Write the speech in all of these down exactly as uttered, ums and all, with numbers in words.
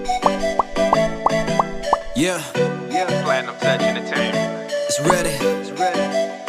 Yeah, yeah, Platinum Touch Entertainment. It's ready. It's ready.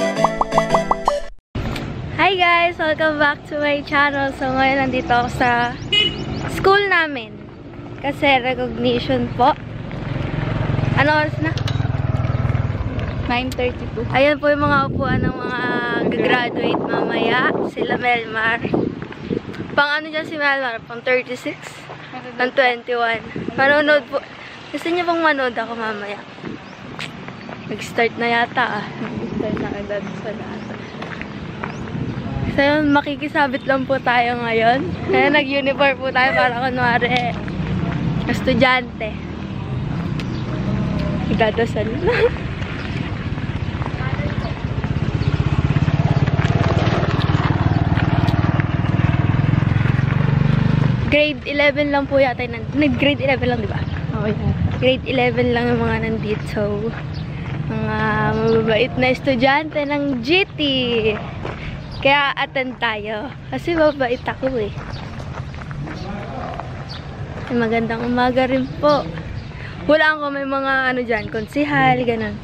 Hi guys! Welcome back to my channel. So ngayon nandito ako sa school namin. Kasi recognition po. Ano oras na? nine thirty-two. Ayan po yung mga upuan ng mga gagraduate mamaya. Sila Melmar. Pang ano dyan si Melmar? Pang thirty-six? Pang twenty-one. Manonood po. Gusto niyo pong manood ako mamaya? Nag-start na yata ah. Nag-start na agad sa lahat. So yun, makikisabit lang po tayo ngayon. Kaya nag-uniform po tayo para kunwari estudyante. Idadasal na. Grade eleven lang po yata. Nag-grade eleven lang, di ba? Oo, yeah. Grade eleven lang yung mga nandito. Mga mababait na estudyante ng G T. Kaya attend tayo. Kasi mabait ako eh. Ay, magandang umaga rin po. Wala ko may mga ano dyan, konsihal, ganun.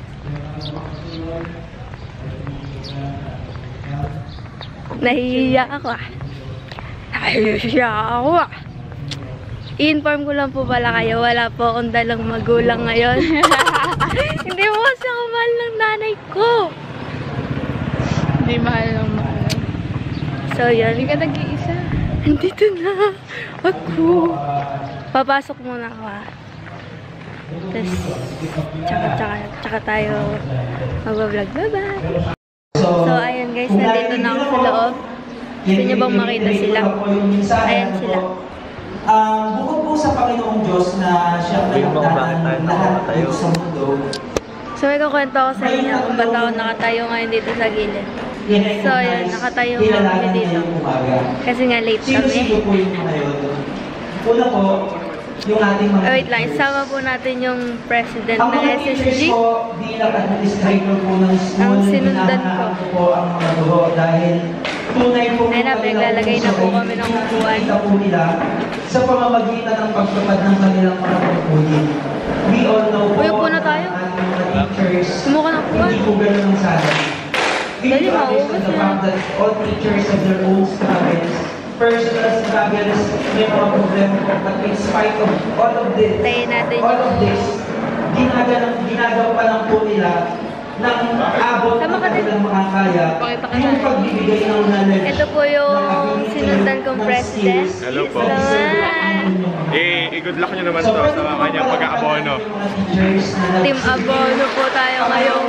Nahihiya ako ah. Nahihiya ako ah. I-inform ko lang po pala kayo, wala po akong dalang magulang ngayon. Hindi mo kasi ako mahal ng nanay ko. Hindi mahal ng mahal. So yun. Hindi ka nag-iisa. Nandito na ako. Papasok muna ako ah. Tapos, tsaka, tsaka, tsaka tayo mag-vlog. Bye-bye! So ayun guys, nandito na ako sa loob. Gusto niyo bang makita sila? Ayan sila. Um, bukod po sa Panginoong Diyos na siyang nagdaan ng lahat po sa mundo. So may kukwento ako sa inyo kung ba't ako nakatayo ngayon dito sa gilid. So yun, nakatayo nga kami dito. Kasi nga late kami. Sino-sino po yung mga yun? Una po, yung ating mga... Oh, wait lang, isama po natin yung president ng S S G. Ang bilang administrator po ng school, ang sinundan ko po ang mga guro dahil tunay po ay na, naglalagay na po kami ng upuan sa pamamagitan ng pagtupad ng kanilang mga tungkulin. We all know po uy, upo na tayo. Sumuka na upuan. Hindi po ganun ang sana. Dali, mauubos na. All teachers have their own struggles, personal struggles, may mga problema po. But in spite of all of this, all of this, ginagawa, ginagawa pa lang po nila ng abot ng kanilang makakaya yung pagbibigay ng knowledge. Ito po yung sinundan kong president. Hello po. Eh, i-good luck nyo naman to sa kanyang pag-aabono. Team Abono po tayo ngayon.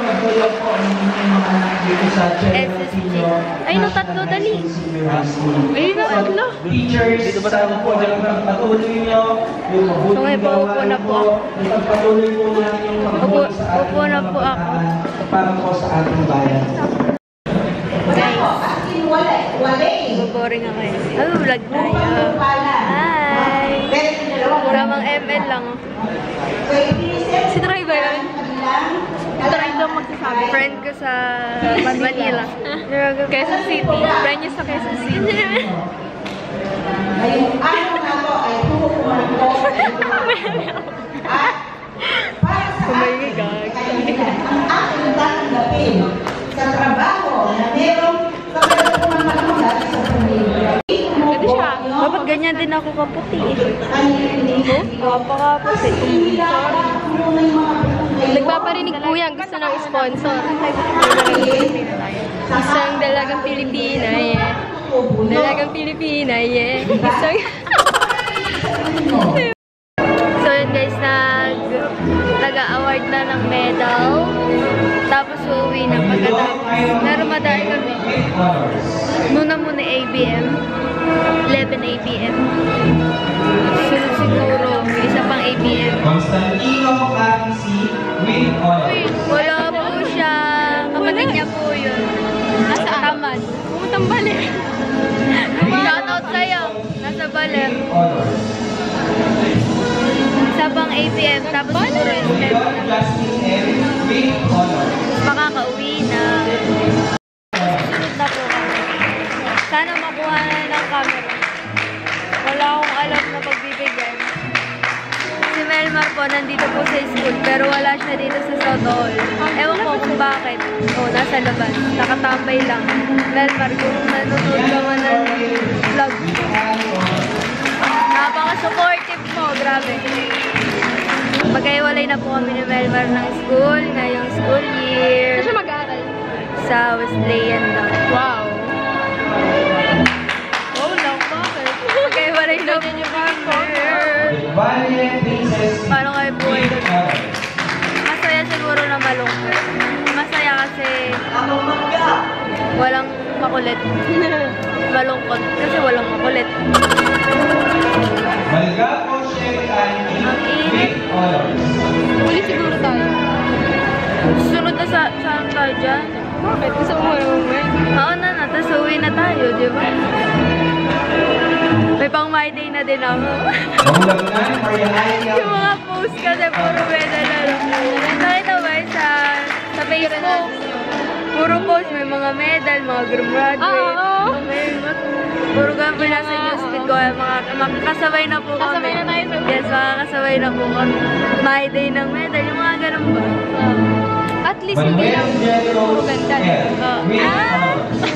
S S G. Ay, no, tatlo, dali. Ay, no, tatlo. Dito ba tayo po? Patuloy nyo. So ngayon po, upo na po ako. Patuloy po natin yung Upo, upo na po ako. para po sa ating bayan. Guys, boring ako eh. Ano, vlog tayo. Hi! Ramang M L lang. Si Troy ba yun? Try daw magsasabi. Friend ko sa Manila. Quezon City. Friend niya sa Quezon City. Kumaingay gag. Aking tatanggapin sa trabaho na merong kapag-pumamakula sa pamilya. Ganda siya. Dapat ganyan din ako kaputi eh. Napakaputi. Nagpaparinig po yan. Gusto ng sponsor. Isang dalagang Pilipina, yeah. Dalagang Pilipina, yeah. Isang... So yun guys, nag nag-award na ng medal. Tapos uuwi na pagkatapos. Narumadaan kami. Muna muna A B M. eleven A B M. Sunod siguro. Isa pang A B M. Constantino Carisi with honors. Wala po siya. Kapatid niya po yun. Nasa Tamad. Pumutang bali. Shoutout sa'yo. Nasa Baler. Isa pang A B M. Tapos siguro yung step na. Justin M. with honors. Makakauwi na. Sunod na po kami. Sana makuha na ng camera. Wala akong alam na pagbibigyan. Kasi Melmar po, nandito po sa school, pero wala siya dito sa South Hall. Ewan ko kung bakit. Oo, oh, nasa labas. Nakatambay lang. Melmar, kung nanonood ka man ng vlog mo. Napaka-supportive mo, grabe. Magkaiwalay na po kami ni Melmar ng school, ngayong school year. Saan siya mag-aaral? Sa Wesleyan daw. Wow. Oh, lang bakit? Magkaiwalay na po kami. Paano kayo po ito? Masaya siguro na malungkot. Masaya kasi walang makulit. Malungkot kasi walang makulit. Ang init. Uli siguro tayo. Sunod na sa saan tayo dyan? Bakit? Gusto mo umuwi? Oo na na, tapos uwi na tayo, di ba? May pang my day na din ako. Yung mga post kasi puro medal na lang. Nakita ba yun sa, sa Facebook? Puro post, may mga medal, mga graduate. Oo. May puro kami nasa newsfeed ko. Mga, makakasabay na po kami. Kasabay na tayo sa Yes, makakasabay na po kami. My day ng medal, yung mga ganun ba? At least hindi lang puro ganda. Oh. Ah!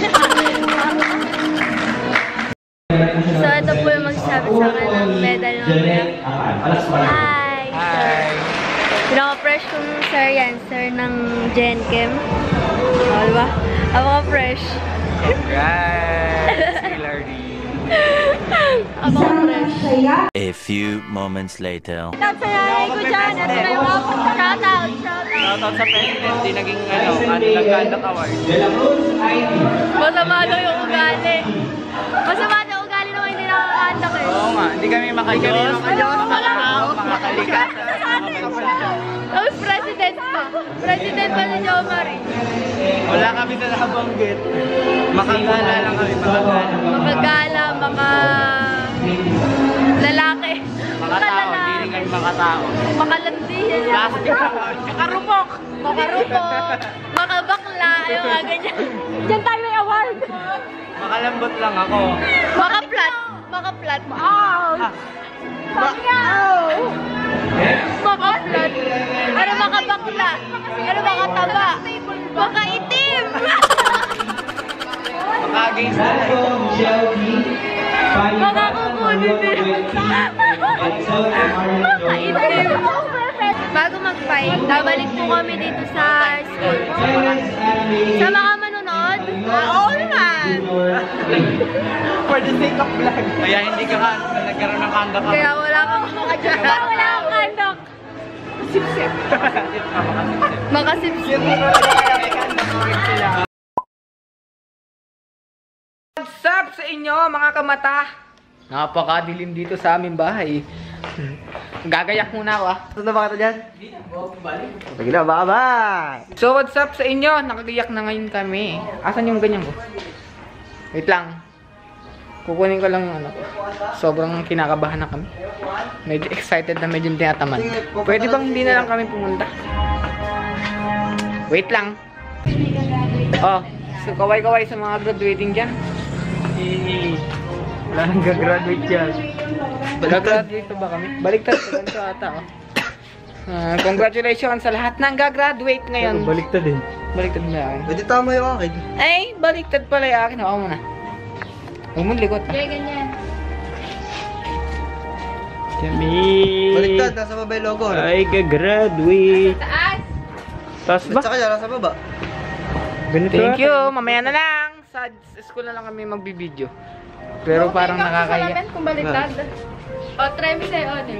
So, ito po yung magsasabi sa akin ng medal ng Hi! Hi! Pinaka-fresh kong sir yan, sir ng Gen Chem. O, diba? Apaka-fresh. Guys, Hilary. Apaka-fresh. A few moments later. Shout sa nanay ko dyan. Ito na yung mga shout out. Shout out. Shoutout sa president, di naging ano, nag-conduct award. Masama daw yung ugali. Masama daw ugali naman hindi nakaka-conduct eh. Oo nga, hindi kami makakalikas. Makakalikas. Tapos president pa. President pa si Jo Marie. Wala kami sa nakabanggit. Makagala lang kami, makagala. Makagala, maka... lalaki. Makatao, hindi rin kami makatao. Makalandi. Plastic ako. Makarupok! Makarupok. Makabakla. Yung mga ganyan. Diyan tayo may award! Makalambot lang ako. Makaplat. Makaplat. Ouch! Pagyaw! Makaplat. Ano makabakla? Ano makataba? Makaitim! Maka-against na. Makakukunin din. Makaitim. Bago mag-fight, babalik po kami dito sa school. Sama ka manonood? Ah, oo naman! For the sake of vlog. Kaya hindi ka nagkaroon ng conduct. Kaya wala kang Kaya wala kang conduct. Sip-sip. Makasipsip. What's up sa inyo mga kamata? Napakadilim dito sa aming bahay. Gagayak muna ako ah. Saan na ba kita dyan? Sige na, bye-bye! So what's up sa inyo? Nakagayak na ngayon kami. Asan yung ganyan ko? Wait lang. Kukunin ko lang yung ano. Sobrang kinakabahan na kami. Medyo excited na medyo tinataman. Pwede bang hindi na lang kami pumunta? Wait lang. Oh, so kaway-kaway sa mga graduating dyan. Wala nang gagraduate dyan. Gagraduate ba kami? Baliktad sa ganito ata oh. Uh, congratulations sa lahat ng gagraduate ngayon. Baliktad din. Baliktad ba yung akin? Pwede tama yung akin. Ay, baliktad pala yung akin. Ako muna. Huwag mong likot ah. Kaya ganyan. Jamil. Baliktad, nasa baba yung logo. Ano? Ay, gagraduate. Taas! Taas ba? At saka dyan, nasa baba. Ganito Thank ah. you. Mamaya na lang. Sa school na lang kami magbibideo. Pero parang nakakahiya. Kung baliktad. O, try mo sa'yo, Odin.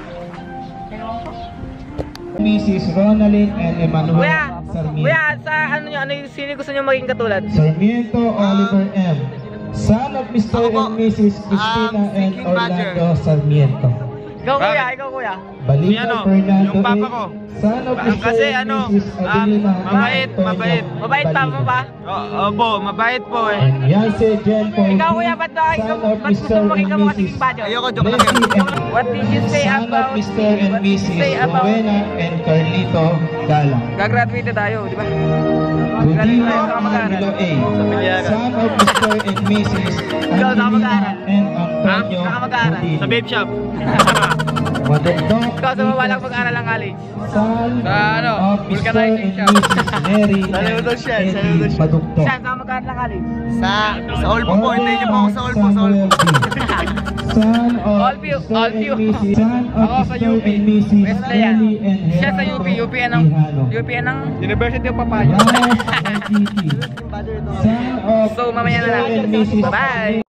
Missus Ronaldin and Emmanuel Kuya, Sarmiento. kuya, sa ano nyo, ano yung sino gusto nyo maging katulad? Sarmiento Oliver M. Son of Mister and Missus Cristina and Orlando Sarmiento. Ikaw kuya, ikaw kuya. Balita ano, Fernando yung papa A. ko. Son of Ba- Mister kasi and ano, Missus um, Adelina and mabait, Antonio mabait. Mabait pa mo ba? Oo, opo, mabait po eh. And Yance Jen Paul. Ikaw kuya, ba't ba ikaw, Son of ba't gusto Mister mo maging and kamukha Missus si Badyo? Ayoko, joke lang. Leslie and What did you say Son of about, Mister and what did you Missus say about, Rowena and Carlito Galang. gagraduate na tayo, di ba? Budino tayo sa kamag-aral. Angelo A. Pilyaran. Son of Mister and Missus Ikaw sa Angelina kamag-aral. and Ha? Antonio Sa kamag-aral. Budino. Sa babe shop. Madagdong Ikaw sa mabalak pag-aral ng college? Son Sa ano? of Vulcanizing Mister and Missus Mary Saludos siya, and saludos siya. Padugtong. Saan ka mag-aral ng college? Sa, sa Olpo po, hintayin niyo po ako sa Olpo, sa Olpo. Son of All view, Mister all and view. Missus Son of Ako sa Mister U P. and Missus Wesleyan. Ellie and Siya sa U P, U P yan ang, U P yan ang University of Papaya. Son of So, mamaya na lang. Mister and Missus Bye!